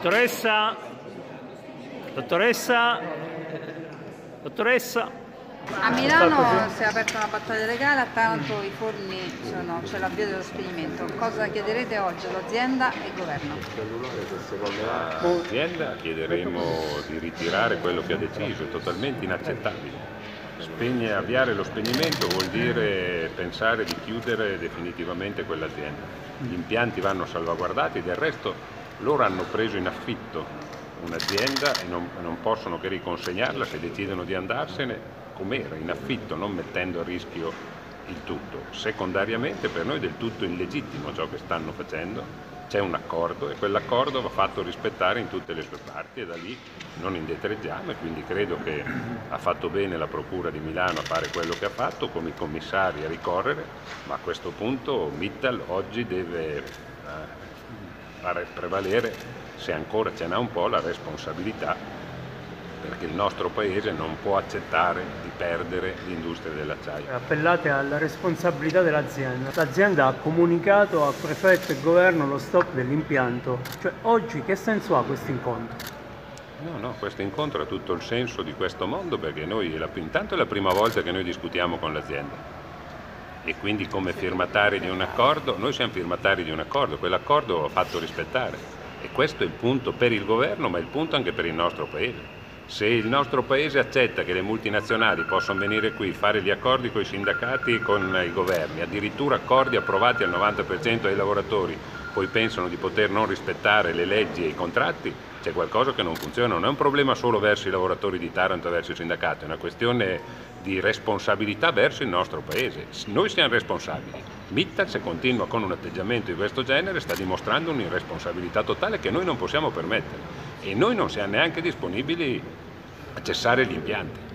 Dottoressa? Dottoressa? Dottoressa? A Milano si è aperta una battaglia legale, a Taranto i forni c'è l'avvio dello spegnimento. Cosa chiederete oggi all'azienda e al governo? All'azienda chiederemo di ritirare quello che ha deciso, è totalmente inaccettabile. Avviare lo spegnimento vuol dire pensare di chiudere definitivamente quell'azienda. Gli impianti vanno salvaguardati, del resto loro hanno preso in affitto un'azienda e non possono che riconsegnarla se decidono di andarsene com'era, in affitto, non mettendo a rischio il tutto. Secondariamente per noi è del tutto illegittimo ciò che stanno facendo. C'è un accordo e quell'accordo va fatto rispettare in tutte le sue parti e da lì non indietreggiamo, e quindi credo che ha fatto bene la Procura di Milano a fare quello che ha fatto, come i commissari a ricorrere, ma a questo punto Mittal oggi deve fare prevalere, se ancora ce n'ha un po', la responsabilità, perché il nostro Paese non può accettare di perdere l'industria dell'acciaio. Appellate alla responsabilità dell'azienda. L'azienda ha comunicato a prefetto e governo lo stop dell'impianto. Cioè, oggi che senso ha questo incontro? No, questo incontro ha tutto il senso di questo mondo, perché noi intanto è la prima volta che noi discutiamo con l'azienda e quindi come firmatari di un accordo, noi siamo firmatari di un accordo, quell'accordo va fatto rispettare e questo è il punto per il governo, ma è il punto anche per il nostro Paese. Se il nostro Paese accetta che le multinazionali possano venire qui, fare gli accordi con i sindacati e con i governi, addirittura accordi approvati al 90% dai lavoratori, poi pensano di poter non rispettare le leggi e i contratti, c'è qualcosa che non funziona. Non è un problema solo verso i lavoratori di Taranto e verso i sindacati, è una questione di responsabilità verso il nostro Paese. Noi siamo responsabili. Mittal, se continua con un atteggiamento di questo genere, sta dimostrando un'irresponsabilità totale che noi non possiamo permettere e noi non siamo neanche disponibili a cessare gli impianti.